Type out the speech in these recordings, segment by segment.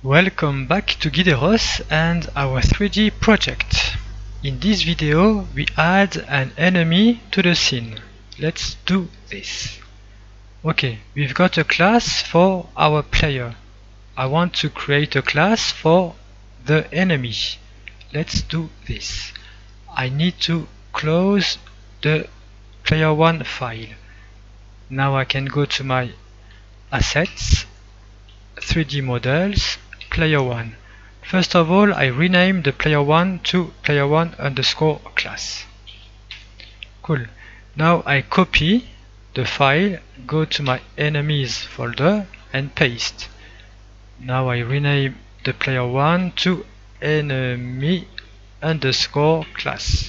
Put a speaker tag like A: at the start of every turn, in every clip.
A: Welcome back to Gideros and our 3D project. In this video we add an enemy to the scene. Let's do this. Okay, we've got a class for our player. I want to create a class for the enemy. Let's do this. I need to close the player1 file. Now I can go to my assets, 3D models, player1. First of all, I rename the player1 to player1 underscore class. Cool. Now I copy the file, go to my enemies folder and paste. Now I rename the player1 to enemy underscore class.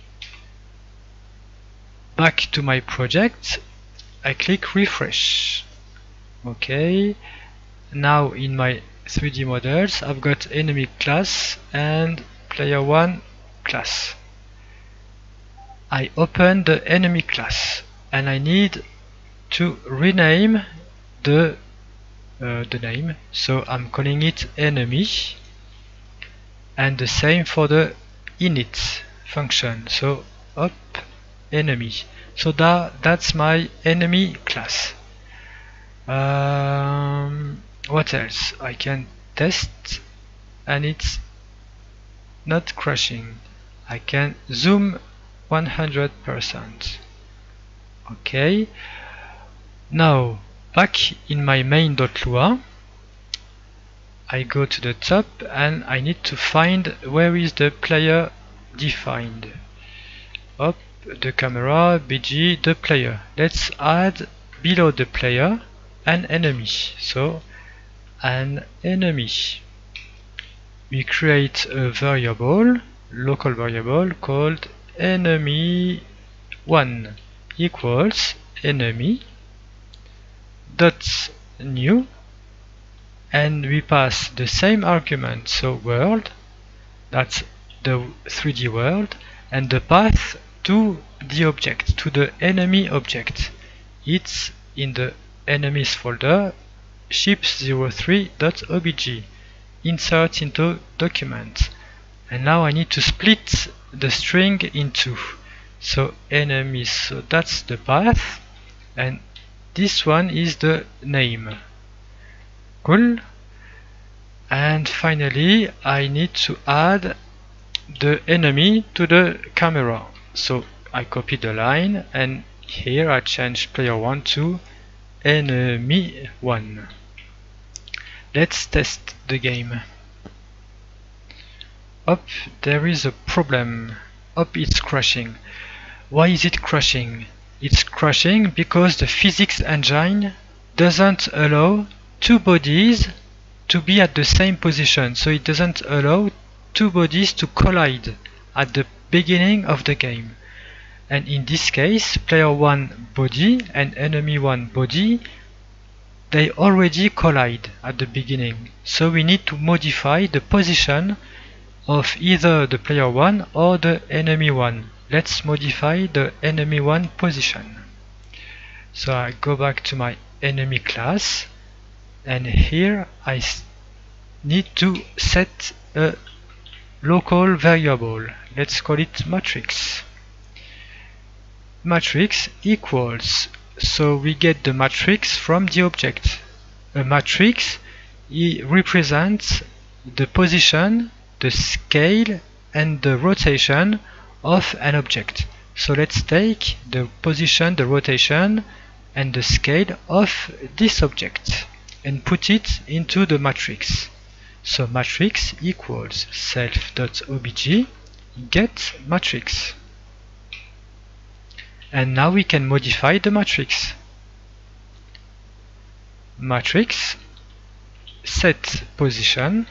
A: Back to my project, I click refresh. Okay, now in my 3D models I've got enemy class and player1 class. I open the enemy class and I need to rename the name, so I'm calling it enemy, and the same for the init function, so up enemy. So that's my enemy class. What else? I can test and it's not crashing. I can zoom 100%. Okay, now back in my main.lua, I go to the top and I need to find where is the player defined. Up the camera, BG, the player. Let's add below the player an enemy. So an enemy. We create a variable, local variable called enemy1 equals enemy dot new, and we pass the same argument, so world, that's the 3D world, and the path to the object, to the enemy object. It's in the enemies folder, ship03.obj, insert into document. And now I need to split the string in two. So enemies, so that's the path, and this one is the name. Cool. And finally I need to add the enemy to the camera. So I copy the line and here I change player1 to enemy1. Let's test the game. Up, there is a problem. Up, it's crashing. Why is it crashing? It's crashing because the physics engine doesn't allow two bodies to be at the same position. So it doesn't allow two bodies to collide at the beginning of the game. And in this case, player1 body and enemy1 body, they already collide at the beginning. So we need to modify the position of either the player1 or the enemy1. Let's modify the enemy1 position. So I go back to my enemy class, and here I need to set a local variable. Let's call it matrix. Matrix equals, so we get the matrix from the object. A matrix represents the position, the scale and the rotation of an object. So let's take the position, the rotation and the scale of this object and put it into the matrix. So matrix equals self.obj get matrix. And now we can modify the matrix. Matrix set position.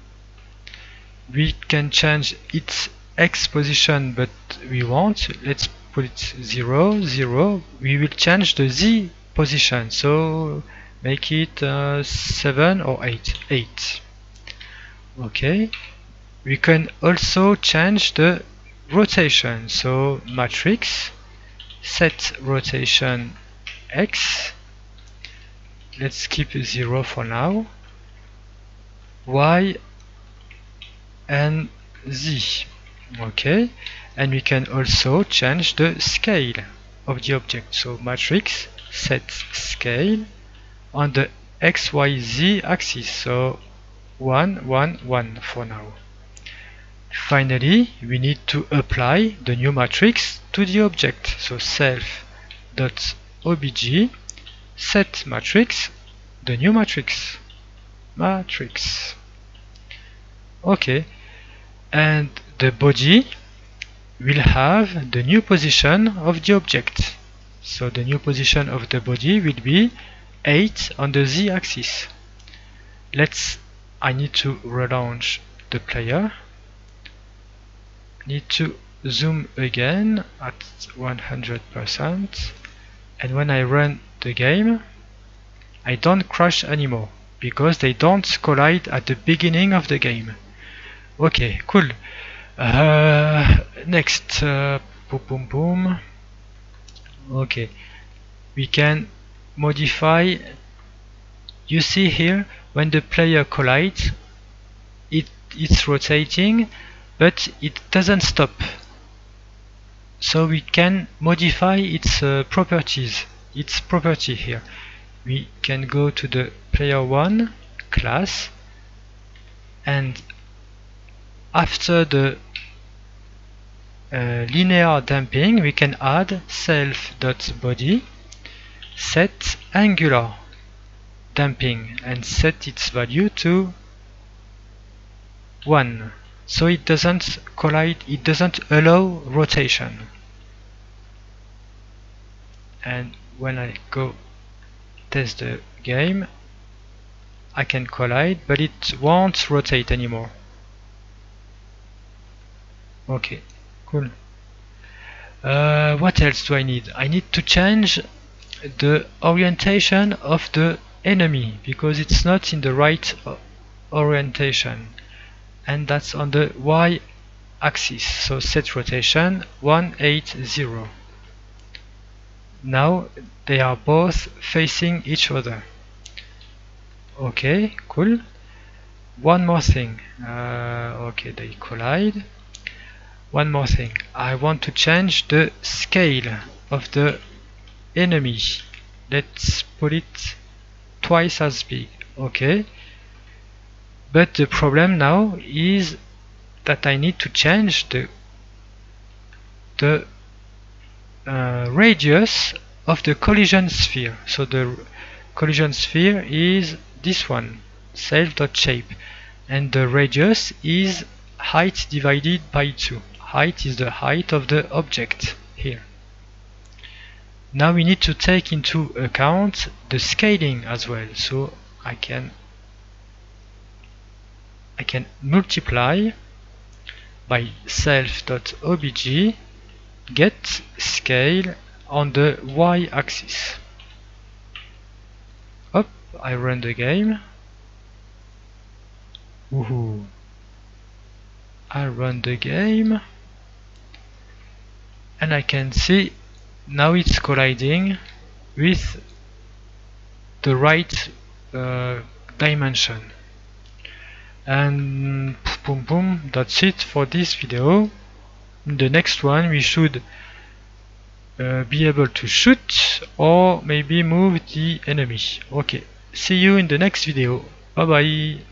A: We can change its x position, but we won't. Let's put it 0, 0. We will change the z position, so make it 7 or 8. 8. Okay. We can also change the rotation, so matrix set rotation x. Let's keep 0 for now. Y and Z. Okay, and we can also change the scale of the object. So matrix set scale on the XYZ axis. So 1 1 1 for now. Finally, we need to apply the new matrix to the object. So self.obj set matrix, the new matrix. Okay, and the body will have the new position of the object. So the new position of the body will be 8 on the z-axis. I need to relaunch the player. Need to zoom again at 100%, and when I run the game I don't crash anymore because they don't collide at the beginning of the game. Okay, cool. Next, boom. Okay, we can modify. You see here, when the player collides, it's rotating, but it doesn't stop. So we can modify its properties, its property here. We can go to the player 1 class, and after the linear damping we can add self.body set angular damping and set its value to 1, so it doesn't collide, it doesn't allow rotation. And when I go test the game, I can collide, but it won't rotate anymore. Okay, cool. What else do I need? I need to change the orientation of the enemy because it's not in the right orientation, and that's on the Y axis. So set rotation 180. Now they are both facing each other. Okay, cool. One more thing. Okay, they collide. One more thing. I want to change the scale of the enemy. Let's put it twice as big. Okay. But the problem now is that I need to change the radius of the collision sphere. So the collision sphere is this one, self.shape, and the radius is height divided by 2. Height is the height of the object here. Now we need to take into account the scaling as well. So I can multiply by self.obj get scale on the y-axis. Up, I run the game. Woohoo! I run the game, and I can see now it's colliding with the right dimension. And boom, that's it for this video. In the next one we should be able to shoot or maybe move the enemy. Okay, see you in the next video. Bye bye.